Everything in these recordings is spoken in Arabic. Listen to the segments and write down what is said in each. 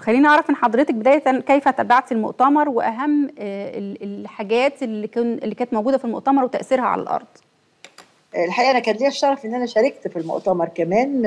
خليني أعرف من حضرتك بداية كيف تابعتي المؤتمر وأهم الحاجات اللي كانت موجودة في المؤتمر وتأثيرها على الأرض. الحقيقة أنا كان ليا الشرف إن أنا شاركت في المؤتمر كمان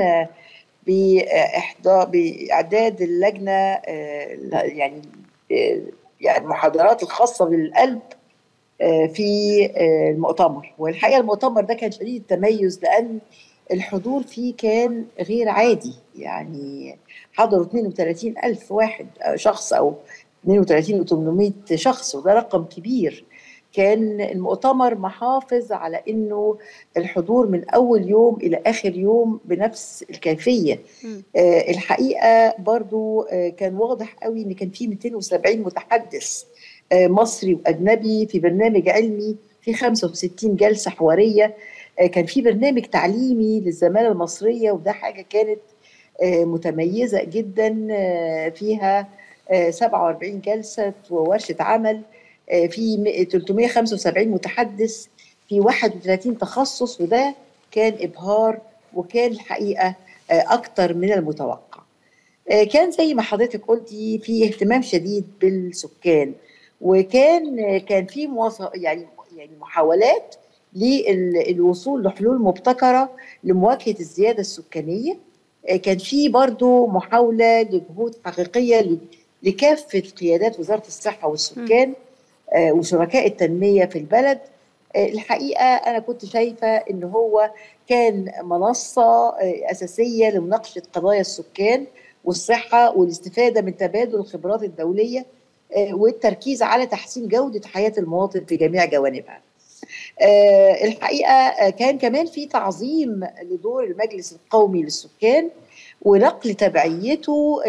بإعداد اللجنة، يعني المحاضرات الخاصة بالقلب في المؤتمر. والحقيقة المؤتمر ده كان شديد التميز لأن الحضور فيه كان غير عادي، يعني حضروا 32,000 واحد شخص أو 32,800 شخص، وده رقم كبير. كان المؤتمر محافظ على إنه الحضور من أول يوم إلى آخر يوم بنفس الكيفية. الحقيقة برضو كان واضح قوي إن كان فيه 270 متحدث مصري وأجنبي في برنامج علمي، في 65 جلسة حوارية، كان في برنامج تعليمي للزمالة المصرية، وده حاجة كانت متميزة جدا. فيها 47 جلسة وورشة عمل، في 375 متحدث في 31 تخصص، وده كان إبهار وكان الحقيقة أكتر من المتوقع. كان زي ما حضرتك قلتي في اهتمام شديد بالسكان، وكان في يعني محاولات للوصول لحلول مبتكرة لمواجهة الزيادة السكانية. كان في برضو محاولة لجهود حقيقية لكافة قيادات وزارة الصحة والسكان وشركاء التنمية في البلد. الحقيقة أنا كنت شايفة إن هو كان منصة أساسية لمناقشة قضايا السكان والصحة والاستفادة من تبادل الخبرات الدولية والتركيز على تحسين جودة حياة المواطن في جميع جوانبها. الحقيقة كان كمان في تعظيم لدور المجلس القومي للسكان ونقل تبعيته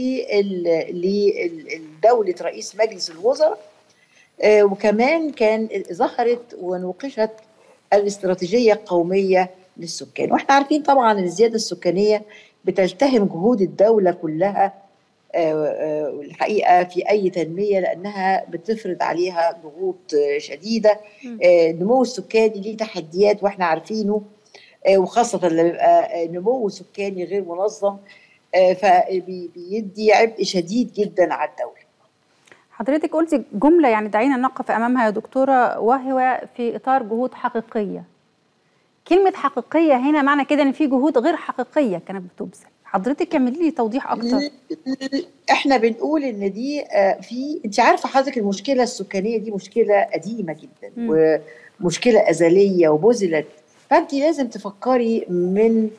لدولة رئيس مجلس الوزراء، وكمان كان ظهرت ونوقشت الاستراتيجية القومية للسكان. واحنا عارفين طبعا ان الزيادة السكانية بتلتهم جهود الدولة كلها الحقيقة في أي تنمية، لأنها بتفرض عليها ضغوط شديدة. النمو السكاني ليه تحديات واحنا عارفينه، وخاصة لما يبقى نمو سكاني غير منظم فبيدي عبء شديد جدا على الدولة. حضرتك قلتي جملة يعني دعينا نقف أمامها يا دكتورة، وهو في إطار جهود حقيقية. كلمة حقيقية هنا معنى كده إن في جهود غير حقيقية كانت بتبذل. حضرتك كملي لي توضيح أكتر. إحنا بنقول إن دي أنت عارفة حضرتك المشكلة السكانية دي مشكلة قديمة جدا ومشكلة أزلية وبذلت، فأنت لازم تفكري من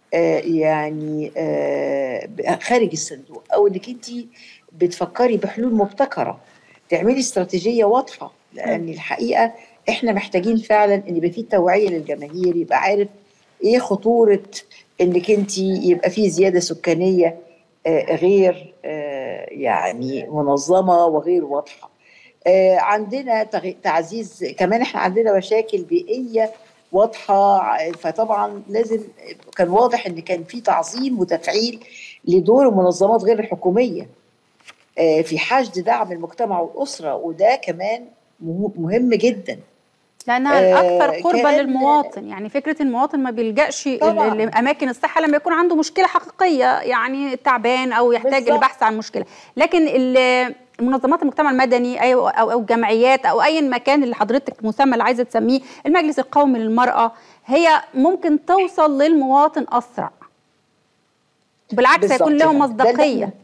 يعني خارج الصندوق، أو إنك أنت بتفكري بحلول مبتكرة، تعملي استراتيجية واضحة. لأن الحقيقة إحنا محتاجين فعلا إن يبقى في توعية للجماهير، يبقى عارف إيه خطورة إنك أنت يبقى في زيادة سكانية غير يعني منظمة وغير واضحة. عندنا تعزيز كمان، إحنا عندنا مشاكل بيئية واضحة، فطبعا لازم كان واضح إن كان في تعظيم وتفعيل لدور المنظمات غير الحكومية في حشد دعم المجتمع والأسرة، وده كمان مهم جدا لأنها الأكثر قربا للمواطن. يعني فكرة المواطن ما بيلجأش لأماكن الصحة لما يكون عنده مشكلة حقيقية، يعني تعبان أو يحتاج البحث عن مشكلة. لكن منظمات المجتمع المدني أو الجمعيات أو أي مكان اللي حضرتك مسمى اللي عايزة تسميه المجلس القومي للمرأة، هي ممكن توصل للمواطن أسرع، بالعكس هيكون لهم مصداقية.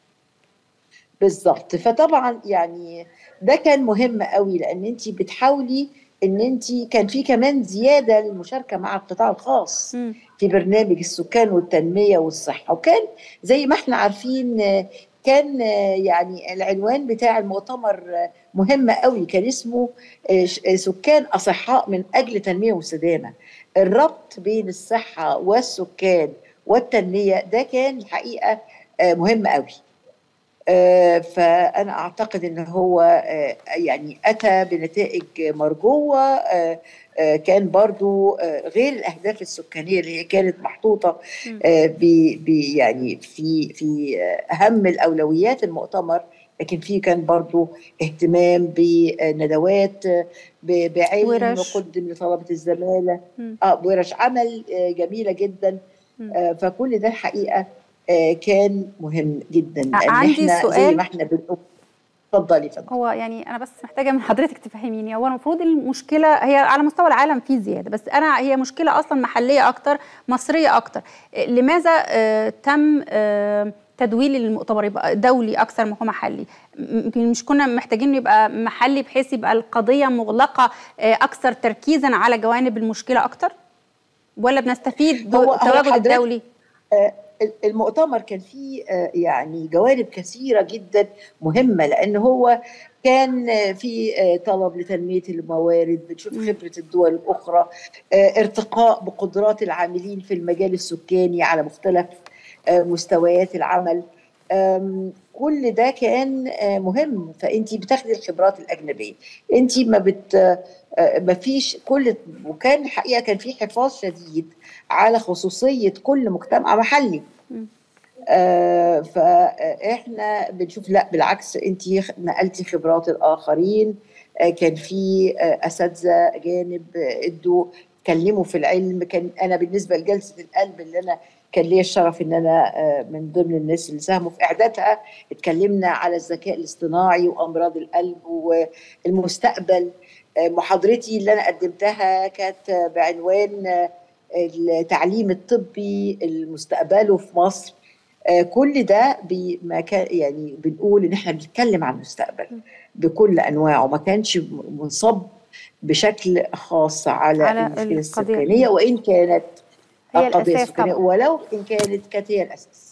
بالظبط. فطبعا يعني ده كان مهم قوي، لأن أنت بتحاولي ان انت كان في كمان زياده للمشاركه مع القطاع الخاص في برنامج السكان والتنميه والصحه. وكان زي ما احنا عارفين كان يعني العنوان بتاع المؤتمر مهم قوي، كان اسمه سكان اصحاء من اجل تنميه مستدامه. الربط بين الصحه والسكان والتنميه ده كان الحقيقه مهم قوي. فأنا أعتقد أنه هو يعني أتى بنتائج مرجوة. كان برضو غير الأهداف السكانية اللي هي كانت محطوطة يعني في أهم الأولويات المؤتمر، لكن في كان برضو اهتمام بندوات بعلم قدم لطلبة الزمالة، ورش عمل جميلة جدا. فكل ده الحقيقة كان مهم جدا، لان عندي احنا سؤال. زي ما احنا بنقول. اتفضلي فندم. هو يعني انا بس محتاجه من حضرتك تفهميني، هو المفروض المشكله هي على مستوى العالم في زياده، بس هي مشكله اصلا محليه اكتر، مصريه اكتر. لماذا تم تدويل المؤتمر يبقى دولي اكثر ما هو محلي؟ مش كنا محتاجين يبقى محلي بحيث يبقى القضيه مغلقه اكثر تركيزا على جوانب المشكله اكتر، ولا بنستفيد بالتواجد الدولي؟ المؤتمر كان فيه يعني جوانب كثيرة جدا مهمة، لأن هو كان في طلب لتنمية الموارد، بنشوف خبرة الدول الأخرى، ارتقاء بقدرات العاملين في المجال السكاني على مختلف مستويات العمل. كل ده كان مهم، فأنت بتاخدي الخبرات الأجنبية، أنت ما فيش كل، وكان الحقيقة كان في حفاظ شديد على خصوصية كل مجتمع محلي. فاحنا بنشوف لا بالعكس، انت نقلتي خبرات الاخرين. كان في اساتذه جانب ادوا اتكلموا في العلم. كان انا بالنسبه لجلسه القلب اللي انا كان ليا الشرف ان انا من ضمن الناس اللي ساهموا في اعدادها، اتكلمنا على الذكاء الاصطناعي وامراض القلب والمستقبل. محاضرتي اللي انا قدمتها كانت بعنوان التعليم الطبي المستقبله في مصر. كل ده ما كان يعني بنقول ان احنا بنتكلم عن المستقبل بكل انواعه، ما كانش منصب بشكل خاص على المشكله السكانيه، وان كانت هي القضيه الاساس السكانيه، طبعا، ولو ان كانت هي الاساس.